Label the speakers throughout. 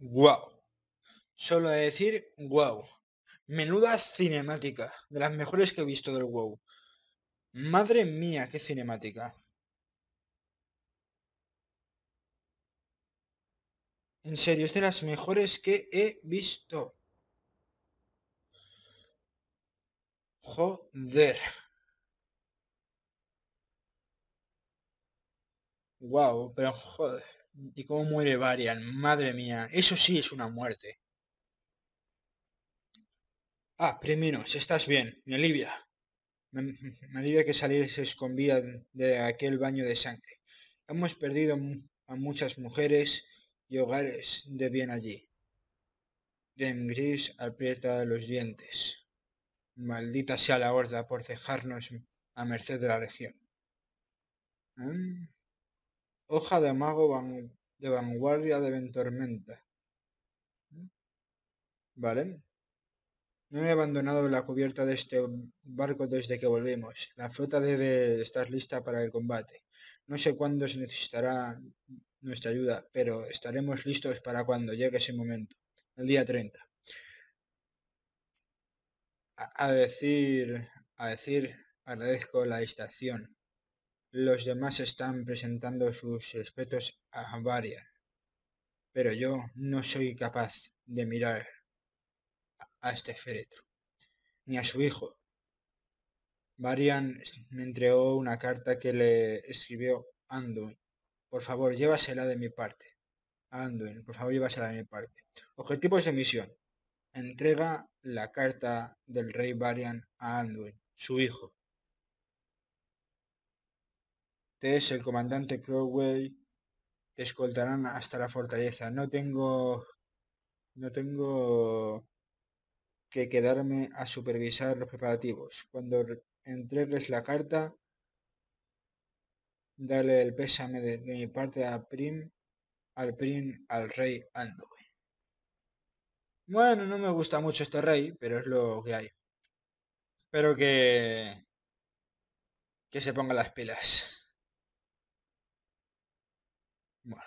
Speaker 1: Wow. Solo decir wow. Menuda cinemática. De las mejores que he visto del WoW. Madre mía, qué cinemática. En serio, es de las mejores que he visto. Joder. Wow, pero joder. ¿Y cómo muere Varian? Madre mía. Eso sí es una muerte. Ah, Priminos, estás bien. Me alivia. Me alivia que salieses con vida de aquel baño de sangre. Hemos perdido a muchas mujeres y hogares de bien allí. Gris aprieta los dientes. Maldita sea la horda por dejarnos a merced de la legión. ¿Mm? Hoja de mago de vanguardia de Ventormenta. ¿Mm? Vale. No he abandonado la cubierta de este barco desde que volvimos. La flota debe estar lista para el combate. No sé cuándo se necesitará nuestra ayuda, pero estaremos listos para cuando llegue ese momento. El día 30. A decir, agradezco la distracción. Los demás están presentando sus respetos a Varian, pero yo no soy capaz de mirar a este féretro, ni a su hijo. Varian me entregó una carta que le escribió Anduin. Por favor, llévasela de mi parte. Anduin, por favor, llévasela de mi parte. Objetivos de misión. Entrega la carta del rey Varian a Anduin, su hijo. Tess, el comandante Crowell, te escoltarán hasta la fortaleza. No tengo que quedarme a supervisar los preparativos. Cuando entregues la carta, dale el pésame de mi parte al rey Anduin. Bueno, no me gusta mucho este rey, pero es lo que hay. Espero que se ponga las pilas. Bueno,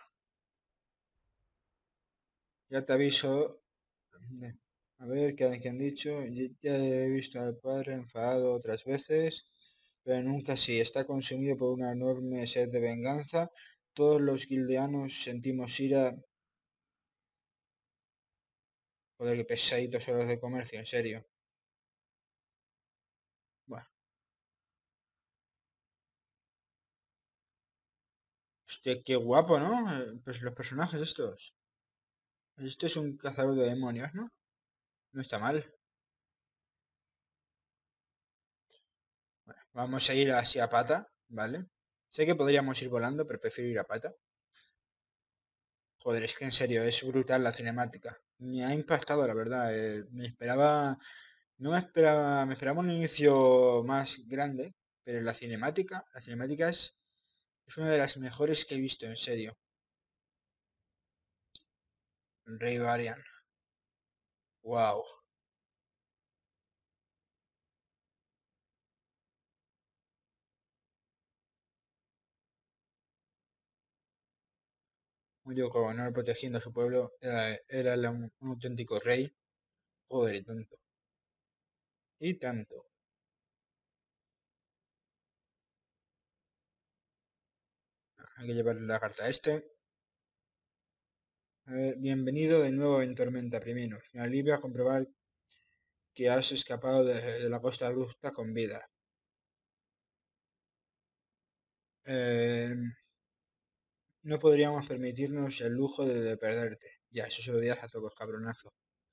Speaker 1: ya te aviso. A ver, ¿qué han dicho? Ya he visto al padre enfadado otras veces, pero nunca así. Está consumido por una enorme sed de venganza. Todos los guildeanos sentimos ira. Joder, qué pesaditos son los de comercio, en serio. Bueno, hostia, qué guapo, ¿no? Pues los personajes estos. Esto es un cazador de demonios, ¿no? No está mal. Bueno, vamos a ir así a pata, ¿vale? Sé que podríamos ir volando, pero prefiero ir a pata. Joder, es que en serio, es brutal la cinemática. Me ha impactado, la verdad. No me esperaba un inicio más grande, pero la cinemática es una de las mejores que he visto, en serio. El Rey Varian. Wow. Murió con honor protegiendo a su pueblo. Era un auténtico rey. Joder, y tanto. Y tanto. Hay que llevarle la carta a este. A ver, bienvenido de nuevo en Tormenta Priminos. Me alivia comprobar que has escapado de la costa abrupta con vida. Eh, no podríamos permitirnos el lujo de perderte. Ya, eso se lo dirás a todos, cabronazo.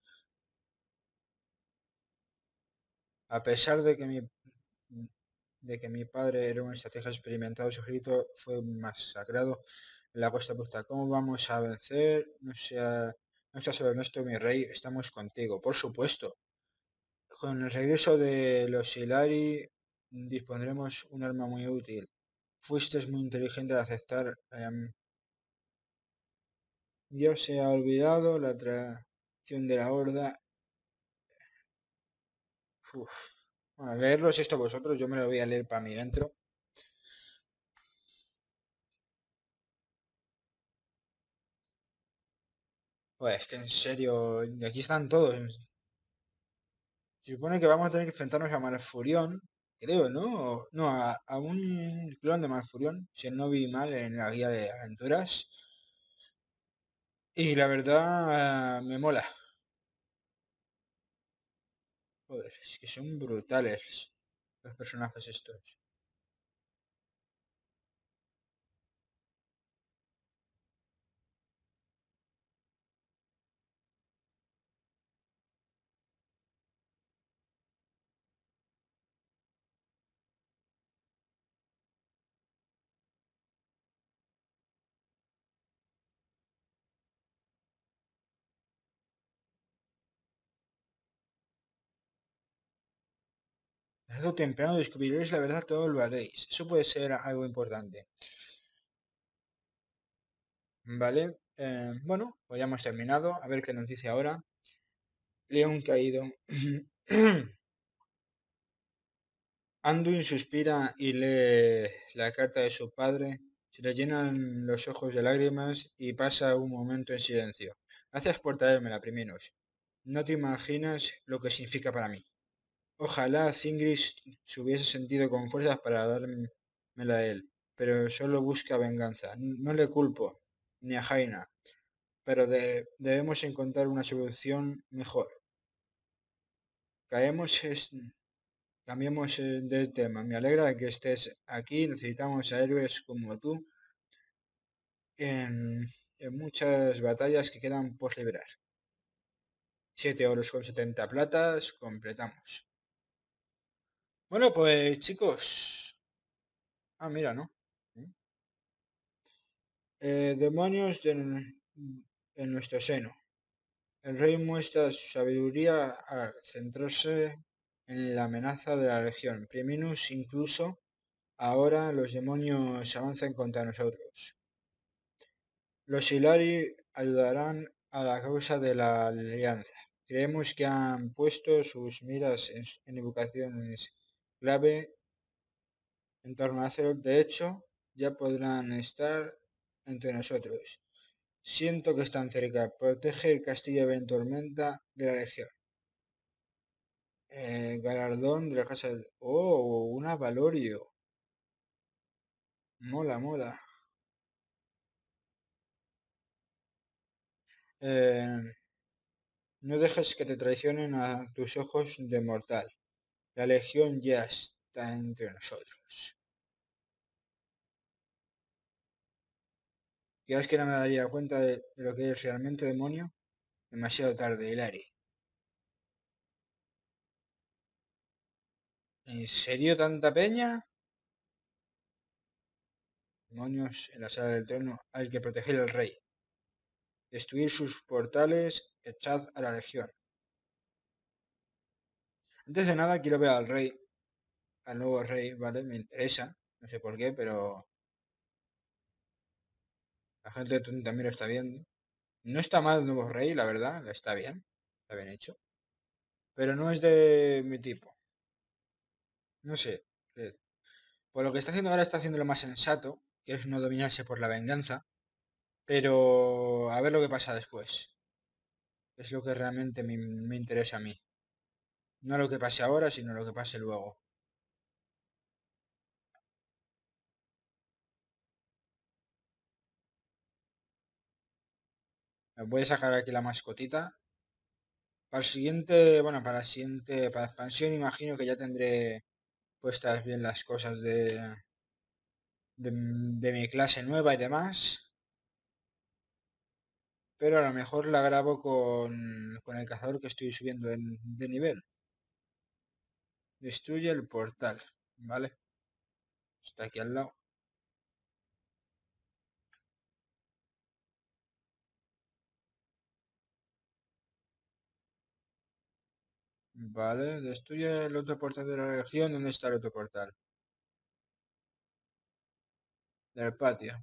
Speaker 1: A pesar de que mi padre era un estratega experimentado, su ejército fue masacrado en la costa abrupta. ¿Cómo vamos a vencer? No está sobre nuestro, mi rey, estamos contigo. Por supuesto. Con el regreso de los Hilari dispondremos un arma muy útil. Fuiste muy inteligente al aceptar. Dios se ha olvidado la traición de la horda. Uf. A leerlos esto vosotros, yo me lo voy a leer para mí dentro. Pues es que en serio, y aquí están todos. Se supone que vamos a tener que enfrentarnos a Malfurión, creo, ¿no? No, a un clon de Malfurión, si no vi mal en la guía de aventuras. Y la verdad, me mola. Joder, es que son brutales los personajes estos. Tarde o temprano descubriréis la verdad, todo lo haréis. Eso puede ser algo importante. Vale, bueno, pues ya hemos terminado. A ver qué nos dice ahora. León caído. Anduin suspira y lee la carta de su padre. Se le llenan los ojos de lágrimas y pasa un momento en silencio. Gracias por traérmela, Priminos. No te imaginas lo que significa para mí. Ojalá Zingris se hubiese sentido con fuerzas para dármela a él, pero solo busca venganza. No le culpo, ni a Jaina, pero debemos encontrar una solución mejor. Caemos Cambiemos de tema. Me alegra que estés aquí. Necesitamos a héroes como tú en muchas batallas que quedan por liberar. 7 oros con 70 platas. Completamos. Bueno, pues chicos. Ah, mira, ¿no? Demonios en nuestro seno. El rey muestra su sabiduría al centrarse en la amenaza de la legión. Priminus incluso ahora los demonios avanzan contra nosotros. Los Hilari ayudarán a la causa de la alianza. Creemos que han puesto sus miras en evocaciones clave en torno a Azeroth. De hecho, ya podrán estar entre nosotros. Siento que están cerca. Protege el castillo de Tormenta de la Legión. Galardón de la casa del... Oh, una Valorio. Mola, mola. Eh, no dejes que te traicionen a tus ojos de mortal. La Legión ya está entre nosotros. ¿Crees que no me daría cuenta de lo que es realmente demonio? Demasiado tarde, Hilary. ¿En serio tanta peña? Demonios en la sala del trono. Hay que proteger al rey. Destruir sus portales. Echad a la Legión. Antes de nada quiero ver al rey. Al nuevo rey, ¿vale? Me interesa. No sé por qué, pero la gente también lo está viendo. No está mal el nuevo rey, la verdad. Está bien. Está bien hecho. Pero no es de mi tipo. No sé. eh, Por lo que está haciendo ahora está haciendo lo más sensato, que es no dominarse por la venganza. Pero a ver lo que pasa después. Es lo que realmente me interesa a mí. No lo que pase ahora, sino lo que pase luego. Me voy a sacar aquí la mascotita. Para el siguiente, bueno, para la siguiente, para la expansión imagino que ya tendré puestas bien las cosas de mi clase nueva y demás. Pero a lo mejor la grabo con el cazador que estoy subiendo de nivel. Destruye el portal, ¿vale? Está aquí al lado. Vale, destruye el otro portal de la región. ¿Dónde está el otro portal? Del patio.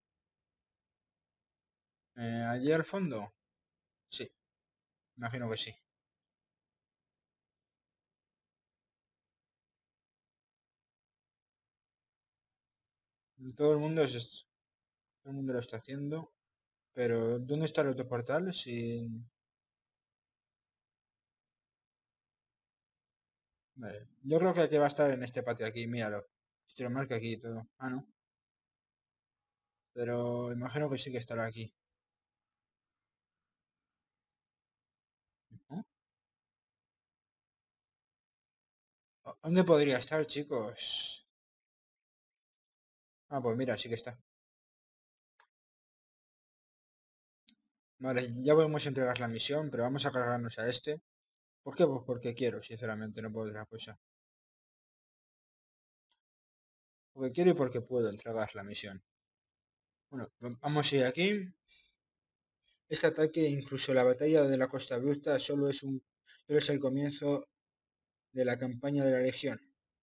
Speaker 1: ¿Allí al fondo? Sí, imagino que sí. Todo el mundo lo está haciendo. Pero, ¿dónde está el otro portal? Si... Vale. Yo creo que va a estar en este patio aquí, míralo. Te lo marca aquí y todo. Ah, no. Pero imagino que sí que estará aquí. ¿No? ¿Dónde podría estar, chicos? Ah, pues mira, sí que está. Vale, ya podemos entregar la misión, pero vamos a cargarnos a este. ¿Por qué? Pues porque quiero, sinceramente, no puedo otra cosa. Porque quiero y porque puedo entregar la misión. Bueno, vamos a ir aquí. Este ataque, incluso la batalla de la Costa Bruta, solo es el comienzo de la campaña de la Legión.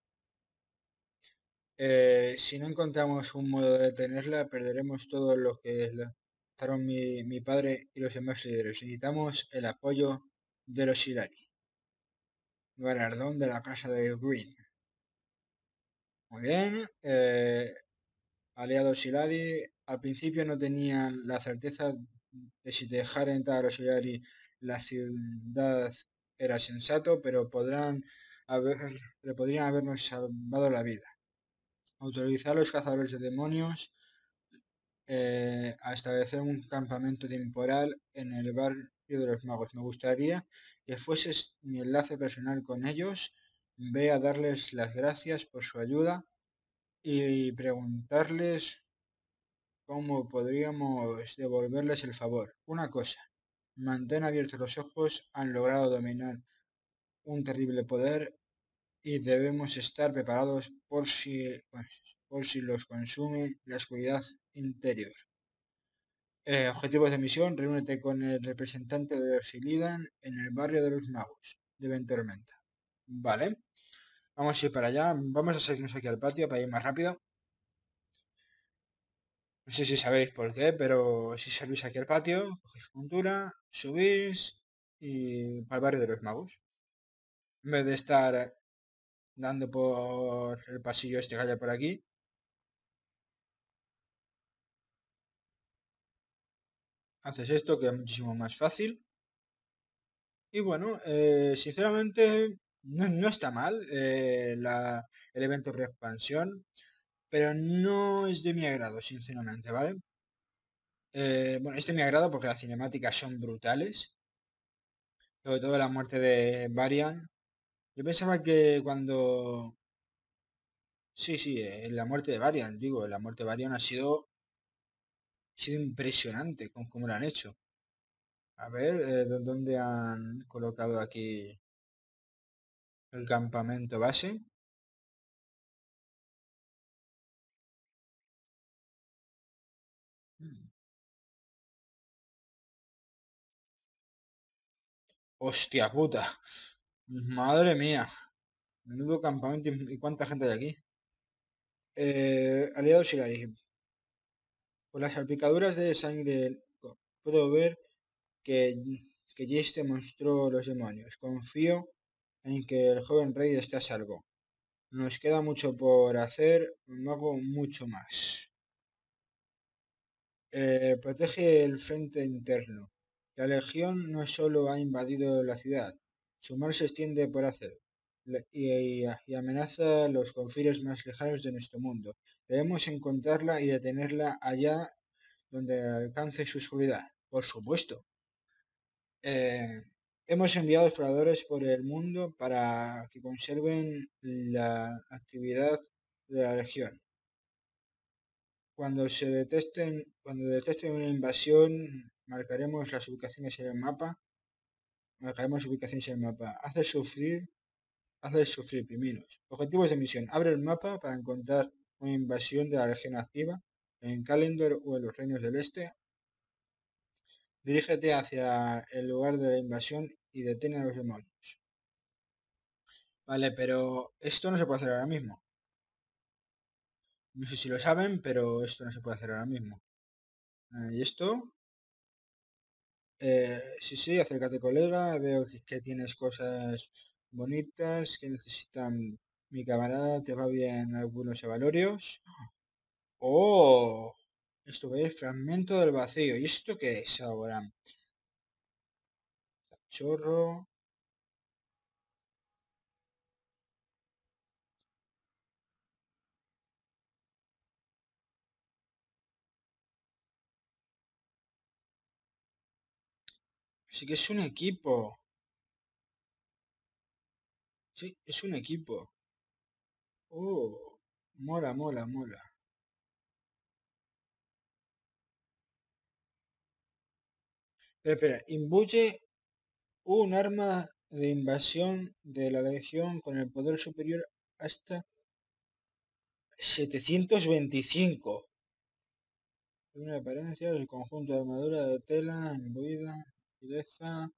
Speaker 1: Si no encontramos un modo de detenerla, perderemos todo lo que lanzaron mi padre y los demás líderes. Necesitamos el apoyo de los Hilari. Galardón de la casa de Green. Muy bien. Aliados Hilari. Al principio no tenían la certeza de si dejar entrar a los Hilari la ciudad era sensato, pero podrían habernos salvado la vida. Autorizar a los cazadores de demonios a establecer un campamento temporal en el barrio de los magos. Me gustaría que fueses mi enlace personal con ellos. Ve a darles las gracias por su ayuda y preguntarles cómo podríamos devolverles el favor. Una cosa, mantén abiertos los ojos, han logrado dominar un terrible poder y debemos estar preparados por si los consume la oscuridad interior. Objetivos de misión, reúnete con el representante de Osilidan en el barrio de los magos de Ventormenta. Vale, vamos a ir para allá. Vamos a salirnos aquí al patio para ir más rápido. No sé si sabéis por qué, pero si salís aquí al patio, cogéis montura, subís y para el barrio de los magos. En vez de estar dando por el pasillo este que haya por aquí, haces esto que es muchísimo más fácil. Y bueno, sinceramente no está mal el evento de expansión, pero no es de mi agrado, sinceramente, ¿vale? Bueno, este me agrada porque las cinemáticas son brutales, sobre todo la muerte de Varian. Yo pensaba que cuando... Sí, sí, la muerte de Varian, digo, la muerte de Varian ha sido impresionante con cómo lo han hecho. A ver, ¿dónde han colocado aquí el campamento base? Mm. Hostia puta, madre mía, menudo campamento y cuánta gente hay aquí. Aliados y la por las salpicaduras de sangre puedo ver que, que Jace mostró los demonios. Confío en que el joven rey esté a salvo. Nos queda mucho por hacer, no hago mucho más. Protege el frente interno. La legión no solo ha invadido la ciudad, su mar se extiende por Azeroth y amenaza los confines más lejanos de nuestro mundo. Debemos encontrarla y detenerla allá donde alcance su oscuridad. Por supuesto. Eh, hemos enviado exploradores por el mundo para que conserven la actividad de la legión. Cuando detecten una invasión, marcaremos ubicaciones en el mapa. Hace sufrir piminos. Objetivos de misión. Abre el mapa para encontrar una invasión de la legión activa en Kalendor o en los Reinos del Este. Dirígete hacia el lugar de la invasión y detén a los demonios. Vale, pero esto no se puede hacer ahora mismo. No sé si lo saben, pero esto no se puede hacer ahora mismo. ¿Y esto? Sí, sí, acércate, colega. Veo que tienes cosas bonitas que necesitan mi camarada. ¿Te va bien algunos evalorios? ¡Oh! Esto es fragmento del vacío. ¿Y esto qué es ahora? Chorro. Sí que es un equipo. Sí, es un equipo. Oh, mola, mola, mola. Espera, imbuye un arma de invasión de la Legión con el poder superior hasta 725. Una apariencia del conjunto de armadura de tela imbuida, dureza.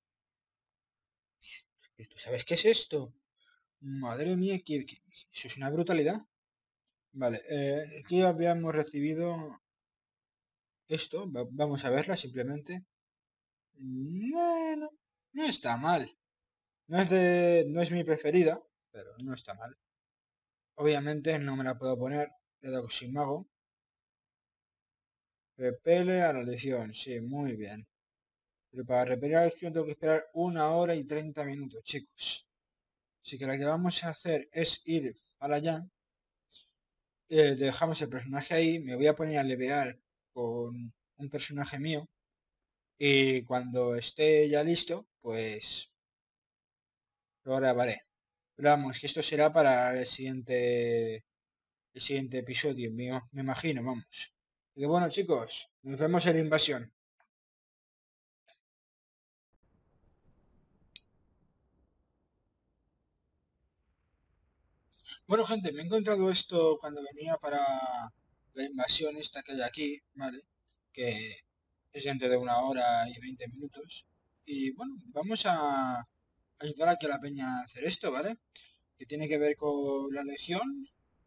Speaker 1: ¿Tú sabes qué es esto? Madre mía, eso es una brutalidad. Vale, aquí habíamos recibido esto. Vamos a verla simplemente. Bueno, no está mal. No es mi preferida, pero no está mal. Obviamente no me la puedo poner de Doximago. Repele a la legión, sí, muy bien. Pero para repeler a la legión tengo que esperar 1 hora y 30 minutos, chicos. Así que lo que vamos a hacer es ir para allá. Dejamos el personaje ahí. Me voy a poner a levear con un personaje mío. Y cuando esté ya listo, pues lo grabaré. Pero vamos, que esto será para el siguiente episodio, me imagino, vamos. Y que bueno, chicos, nos vemos en la invasión. Bueno, gente, me he encontrado esto cuando venía para la invasión esta que hay aquí, ¿vale? Que es dentro de 1 hora y 20 minutos. Y bueno, vamos a ayudar a que la peña a hacer esto, ¿vale? Que tiene que ver con la legión.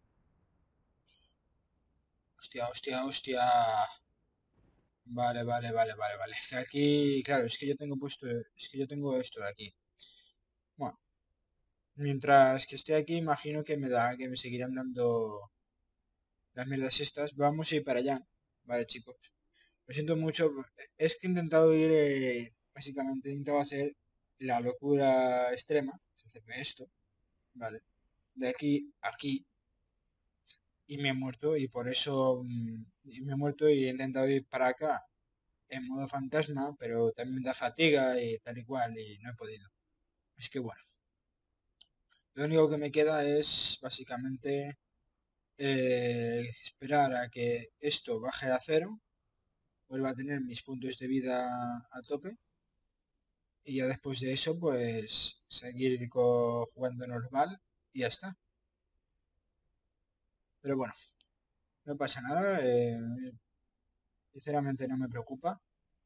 Speaker 1: Hostia, hostia, hostia. Vale, vale, vale, vale, vale. Que aquí, claro, es que yo tengo puesto, es que yo tengo esto de aquí. Bueno, mientras que esté aquí, imagino que que me seguirán dando las mierdas estas. Vamos a ir para allá. Vale, chicos. Lo siento mucho. Es que he intentado ir, básicamente he intentado hacer la locura extrema. Hacerme esto, ¿vale? De aquí a aquí. Y me he muerto y por eso y me he muerto y he intentado ir para acá en modo fantasma, pero también da fatiga y tal y cual y no he podido. Es que bueno, lo único que me queda es básicamente esperar a que esto baje a cero, vuelva a tener mis puntos de vida a tope y ya después de eso pues seguir jugando normal y ya está. Pero bueno, no pasa nada, sinceramente no me preocupa.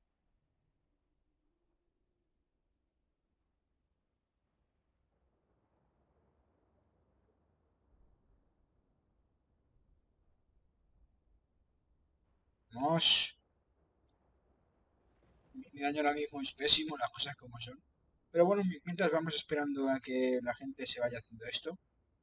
Speaker 1: Vamos, mi daño ahora mismo es pésimo, las cosas como son. Pero bueno, mientras vamos esperando a que la gente se vaya haciendo esto,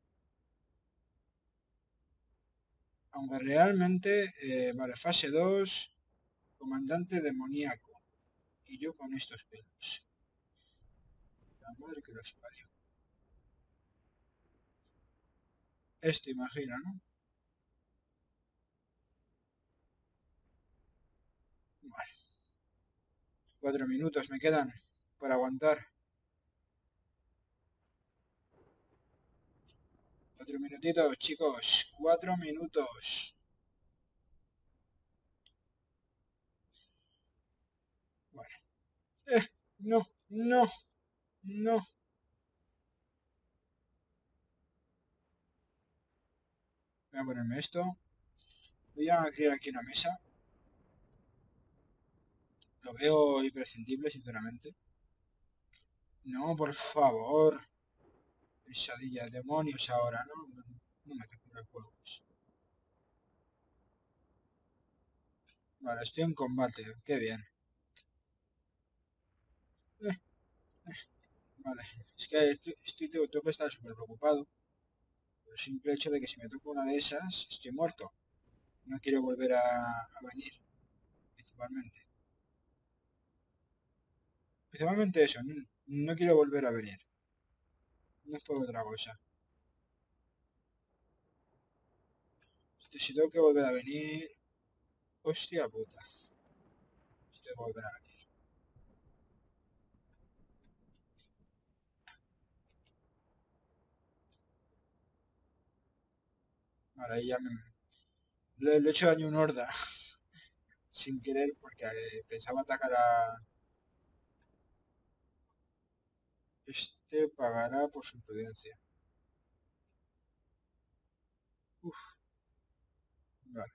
Speaker 1: aunque realmente, vale, fase 2 comandante demoníaco, y yo con estos pelos. La madre que los parió. Esto imagino, ¿no? Vale, 4 minutos me quedan para aguantar. 4 minutitos, chicos, 4 minutos. Vale. No, no, no. Voy a ponerme esto. Voy a crear aquí una mesa. Lo veo imprescindible, sinceramente. No, por favor. Pesadilla, demonios ahora, ¿no? No me toques los juegos. Vale, estoy en combate, qué bien. Eh, vale, es que tengo que estar súper preocupado por el simple hecho de que si me toco una de esas, estoy muerto. No quiero volver a venir, principalmente. Principalmente eso, no quiero volver a venir. No es por otra cosa. Si tengo que volver a venir... Hostia puta. Si tengo que volver a venir. Vale, ahí ya me... Le he hecho daño a un horda. Sin querer, porque pensaba atacar a... Este pagará por su imprudencia. Uf, vale.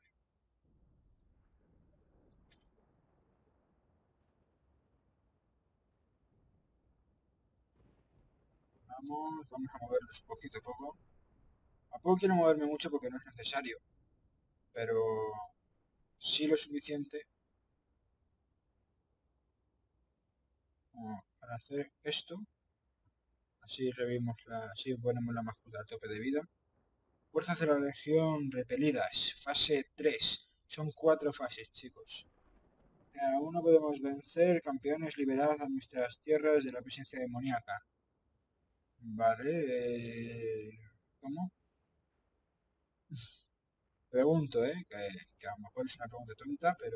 Speaker 1: Vamos a movernos poquito a poco. Tampoco quiero moverme mucho porque no es necesario, pero sí lo suficiente como para hacer esto. Así revivimos así ponemos la mascota a tope de vida. Fuerzas de la Legión repelidas, fase 3. Son 4 fases, chicos. Aún no podemos vencer, campeones, liberad a nuestras tierras de la presencia demoníaca. Vale, ¿cómo? Pregunto, que a lo mejor es una pregunta tonta, pero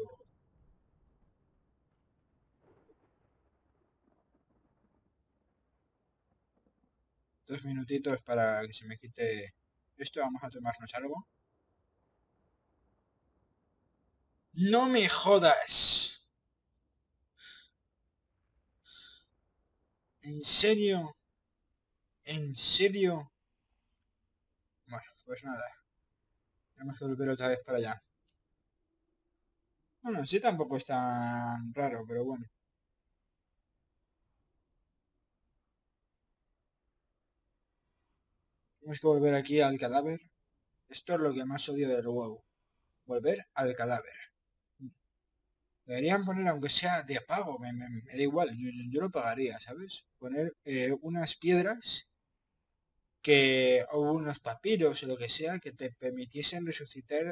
Speaker 1: 2 minutitos para que se me quite esto. Vamos a tomarnos algo. ¡No me jodas! ¿En serio? ¿En serio? Bueno, pues nada. Tenemos que volver otra vez para allá. Bueno, sí tampoco es tan raro, pero bueno. Tenemos que volver aquí al cadáver. Esto es lo que más odio del juego. Volver al cadáver. Deberían poner, aunque sea de pago, me da igual, yo lo pagaría, ¿sabes? Poner unas piedras que, o unos papiros o lo que sea, que te permitiesen resucitar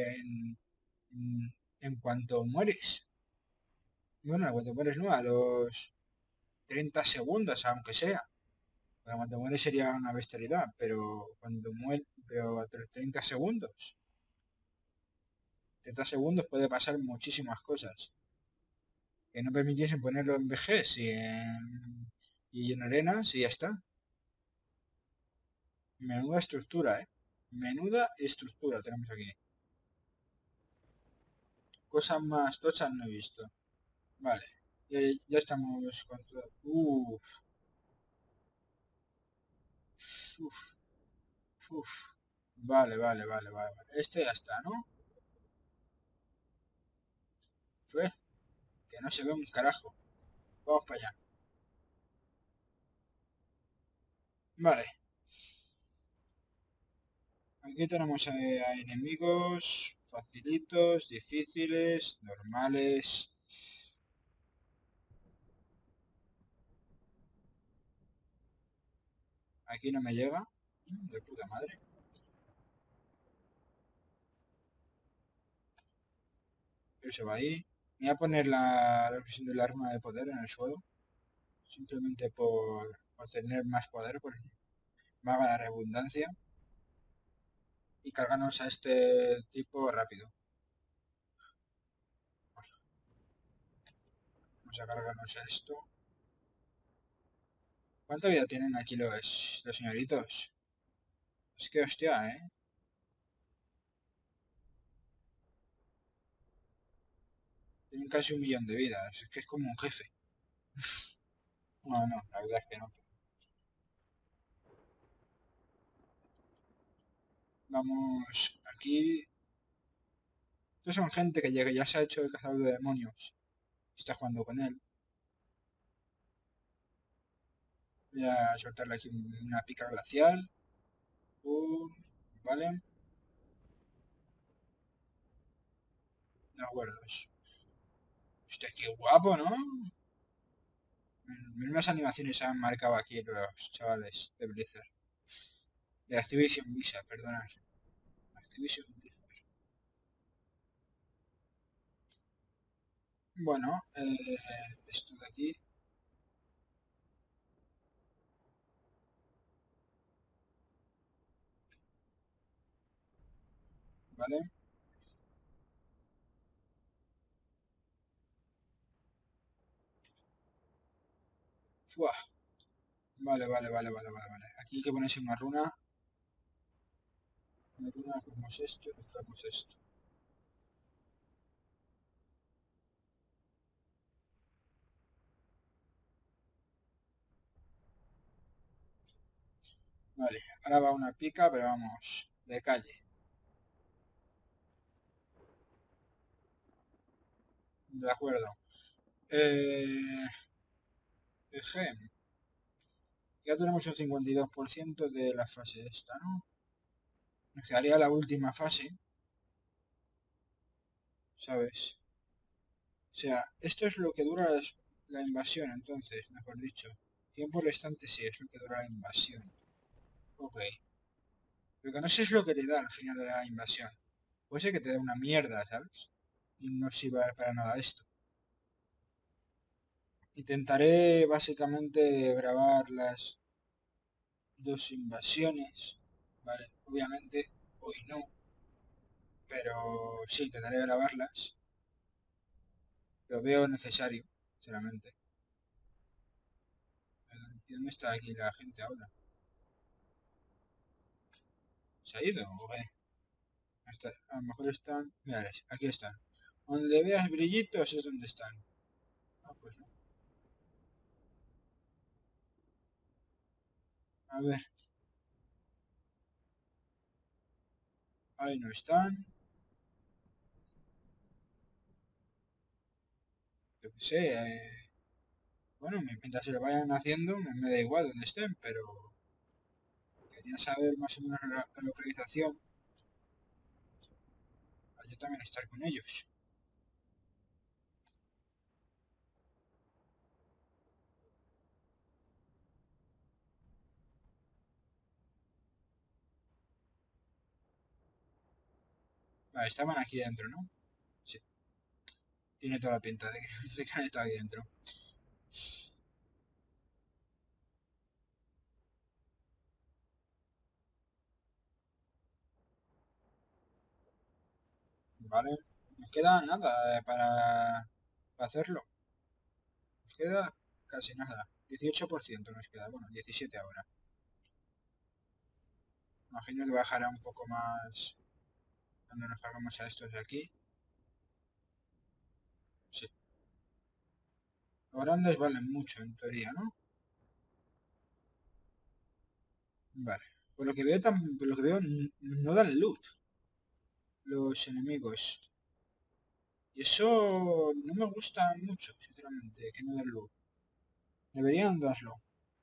Speaker 1: en cuanto mueres. Bueno, en cuanto mueres no, a los 30 segundos, aunque sea. Bueno, cuando mueres sería una bestialidad, pero cuando muere, pero a los 30 segundos. 30 segundos puede pasar muchísimas cosas. Que no permitiesen ponerlo en vejez y en arenas y ya está. Menuda estructura, ¿eh? Menuda estructura tenemos aquí. Cosas más tochas no he visto. Vale. Ya estamos con todo. Uf, uf. Vale, vale, vale, vale. Este ya está, ¿no? Pues, que no se ve un carajo. Vamos para allá. Vale. Aquí tenemos a enemigos facilitos, difíciles, normales. Aquí no me llega. De puta madre. Pero se va ahí. Me voy a poner la presión del arma de poder en el suelo. Simplemente por tener más poder, por vaga la redundancia. Y cargarnos a este tipo rápido. Vamos a cargarnos a esto. ¿Cuánta vida tienen aquí los señoritos? Es que hostia, ¿eh? Tienen casi 1 millón de vidas. Es que es como un jefe. No, no, la verdad es que no. Vamos aquí. Estos son gente que ya se ha hecho el cazador de demonios. Está jugando con él. Voy a soltarle aquí una pica glacial. Vale. De acuerdo. Hostia, qué guapo, ¿no? Mismas animaciones han marcado aquí los chavales de Blizzard. De Activision Blizzard, perdona. Activision Blizzard. Bueno, esto de aquí. ¿Vale? Fua. Vale, vale, vale, vale, vale, vale. Aquí hay que ponerse una runa. Una runa, hacemos esto, hacemos esto. Vale, ahora va una pica, pero vamos, de calle. De acuerdo. Eh, Ejem. Ya tenemos un 52% de la fase esta, ¿no? Nos quedaría la última fase, ¿sabes? O sea, esto es lo que dura la invasión, entonces, mejor dicho. Tiempo restante sí, es lo que dura la invasión. Ok. Lo que no sé es lo que te da al final de la invasión. Puede ser que te dé una mierda, ¿sabes? Y no sirva para nada esto. Intentaré básicamente grabar las dos invasiones, ¿vale? Obviamente hoy no, pero sí, intentaré grabarlas. Lo veo necesario, sinceramente. ¿Dónde está aquí la gente ahora? ¿Se ha ido o qué? A lo mejor están... Mira, aquí están. Donde veas brillitos es donde están. Ah, pues no. A ver, ahí no están. Yo qué sé. Bueno, mientras se lo vayan haciendo, me da igual donde estén, pero quería saber más o menos la localización para yo también estar con ellos. Vale, estaban aquí dentro, ¿no? Sí, tiene toda la pinta de que han estado aquí dentro. Vale, nos queda nada para hacerlo. Nos queda casi nada. 18% nos queda, bueno, 17 ahora. Imagino que bajará un poco más cuando nos hagamos a estos de aquí. Sí. Los grandes valen mucho, en teoría, ¿no? Vale. Por lo que veo, por lo que veo no dan loot los enemigos. Y eso no me gusta mucho, sinceramente, que no den loot. Deberían darlo.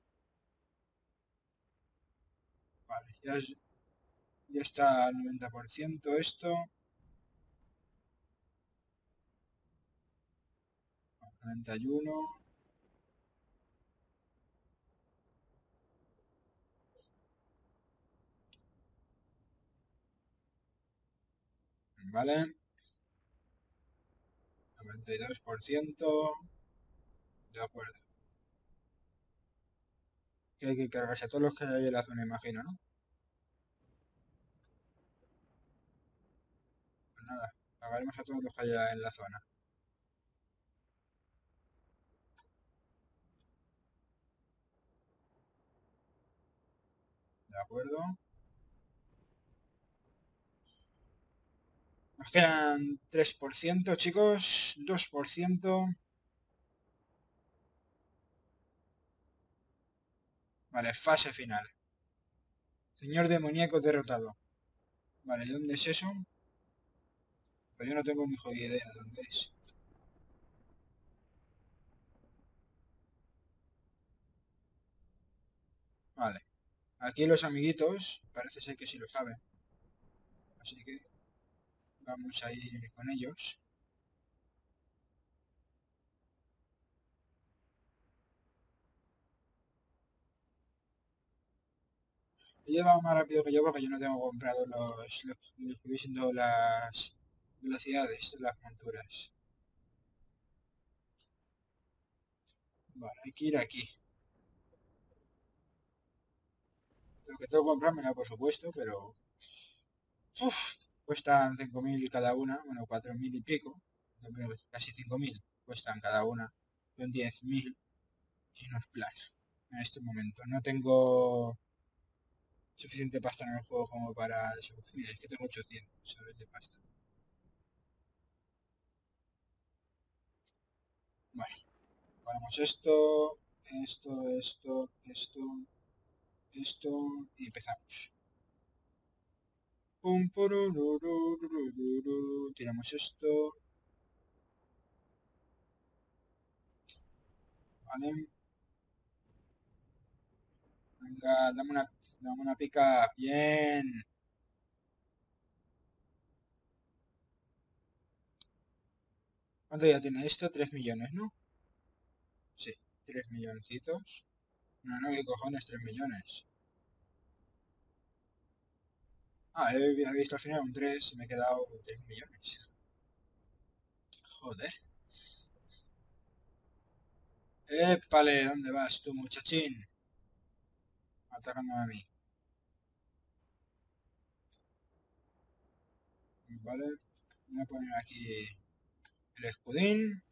Speaker 1: Vale, ya está al 90% esto. 91. Vale. 92%. De acuerdo. Que hay que cargarse a todos los que hay en la zona, imagino, ¿no? Pues nada, pagaremos a todos los que haya en la zona. ¿De acuerdo? Nos quedan 3%, chicos. 2%. Vale, fase final. Señor demoníaco derrotado. Vale, ¿dónde es eso? Pues yo no tengo ni jodida idea de dónde es. Vale. Aquí los amiguitos, parece ser que sí lo saben. Así que vamos a ir con ellos. Ella va más rápido que yo porque yo no tengo comprado los que vienen siendo las velocidades de las monturas. Vale, hay que ir aquí. Lo que tengo que comprármela, por supuesto, pero... Uf, cuestan 5.000 cada una, bueno, 4.000 y pico. Yo creo que casi 5.000 cuestan cada una. Son 10.000 y no es plan. En este momento no tengo suficiente pasta en el juego como para eso. Mira, es que tengo 800 ¿sabes? De pasta. Vale, ponemos esto y empezamos. Pum, porororororororo. Tiramos esto. Vale. Venga, dame una pica. Bien. ¿Cuánto ya tiene esto? 3 millones, ¿no? Sí, 3 milloncitos. No, no, ¿qué cojones? 3 millones. Ah, he visto al final un 3 y me he quedado 3 millones. Joder. Épale, ¿dónde vas tú, muchachín? Atacando a mí. Vale. Voy a poner aquí el escudín.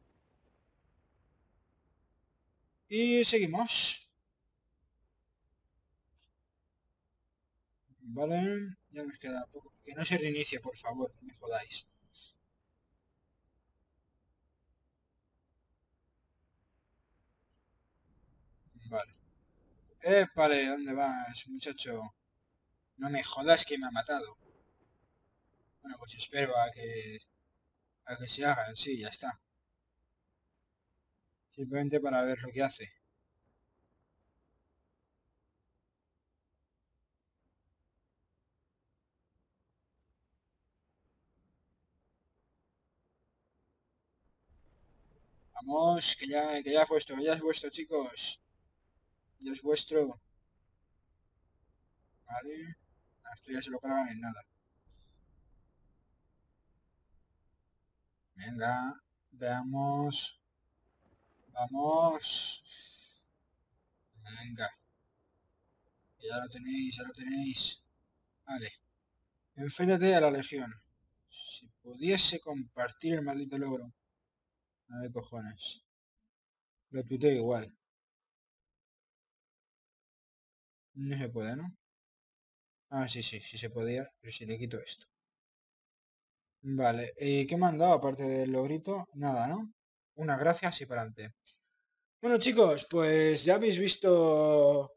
Speaker 1: Y seguimos. Vale. Ya nos queda poco. Que no se reinicie, por favor. No me jodáis. Vale. Épale, ¿dónde vas, muchacho? No me jodas que me ha matado. Bueno, pues espero a que se hagan. Sí, ya está. Simplemente para ver lo que hace. Vamos, que ya es vuestro, que ya es vuestro, chicos. Ya es vuestro. Vale. Esto ya se lo cargan en nada. Venga, veamos. Vamos. Venga, que ya lo tenéis, ya lo tenéis. Vale. Enfréntate a la legión. Si pudiese compartir el maldito logro. A ver, cojones. Lo tuiteo igual. No se puede, ¿no? Ah, sí, sí, sí se podía, pero si le quito esto. Vale, ¿y qué me han dado aparte del logrito? Nada, ¿no? Unas gracias y para adelante. Bueno, chicos, pues ya habéis visto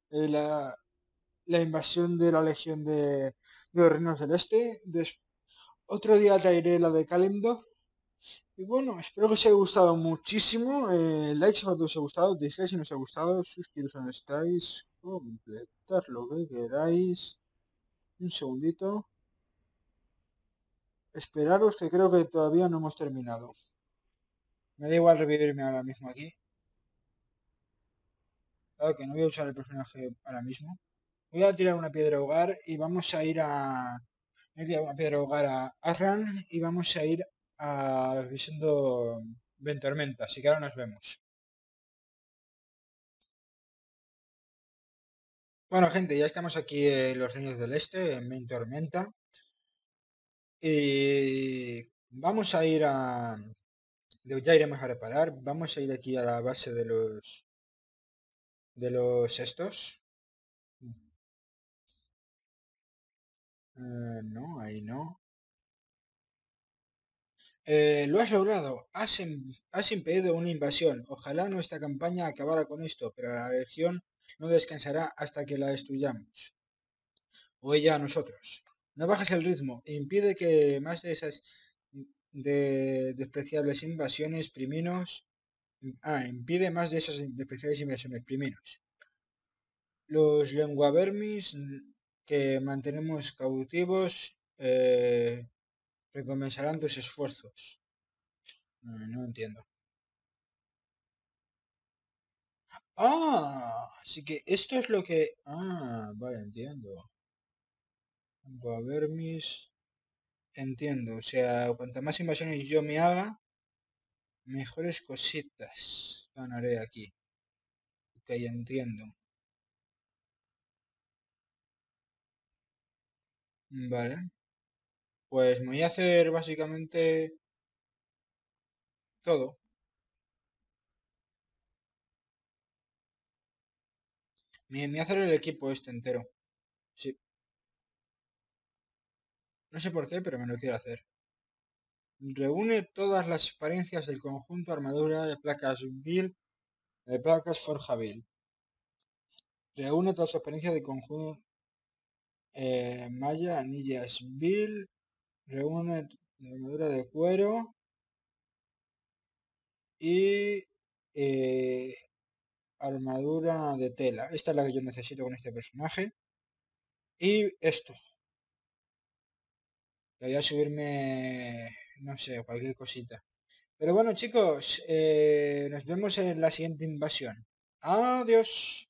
Speaker 1: la invasión de la Legión de los Reinos del Este. Otro día traeré la de Kalimdor. Y bueno, espero que os haya gustado muchísimo. Like si os ha gustado, dislike si no os ha gustado, suscribiros si no estáis, completar lo que queráis. Un segundito. Esperaros que creo que todavía no hemos terminado. Me da igual revivirme ahora mismo aquí. Claro que no voy a usar el personaje ahora mismo. Voy a tirar una piedra hogar y vamos a ir a... Voy a tirar una piedra hogar a Arran y vamos a ir a Visendo Ventormenta, así que ahora nos vemos. Bueno, gente, ya estamos aquí en los Reinos del Este, en Ventormenta. Y vamos a ir a... Ya iremos a reparar. Vamos a ir aquí a la base de los... De los estos. No, ahí no. Lo has logrado. Has impedido una invasión. Ojalá nuestra campaña acabara con esto, pero la legión no descansará hasta que la destruyamos. O ella a nosotros. No bajes el ritmo. Impide que más de esas despreciables invasiones priminos. Impide más de esas despreciables invasiones priminos. Los lenguavermis que mantenemos cautivos recompensarán tus esfuerzos. No entiendo. Ah, así que esto es lo que... Ah, vale, entiendo. Guavermis... Entiendo. O sea, cuanta más invasiones yo me haga, mejores cositas. Ganaré aquí. Ok, entiendo. Vale. Pues me voy a hacer básicamente todo. Me voy a hacer el equipo este entero. Sí. No sé por qué, pero me lo quiero hacer. Reúne todas las apariencias del conjunto armadura de placas Bill, de placas Forja Bill. Reúne todas las apariencias del conjunto Maya, anillas Bill. Reúne la armadura de cuero y armadura de tela. Esta es la que yo necesito con este personaje. Y esto. Que voy a subirme, no sé, cualquier cosita. Pero bueno, chicos, nos vemos en la siguiente invasión. Adiós.